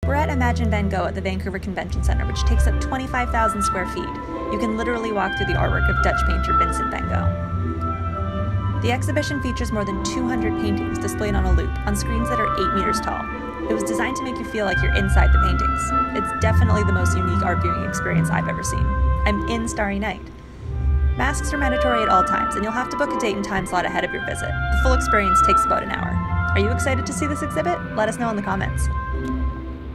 We're at Imagine Van Gogh at the Vancouver Convention Centre, which takes up 25,000 square feet. You can literally walk through the artwork of Dutch painter Vincent Van Gogh. The exhibition features more than 200 paintings displayed on a loop on screens that are 8 meters tall. It was designed to make you feel like you're inside the paintings. It's definitely the most unique art viewing experience I've ever seen. I'm in Starry Night. Masks are mandatory at all times, and you'll have to book a date and time slot ahead of your visit. The full experience takes about an hour. Are you excited to see this exhibit? Let us know in the comments.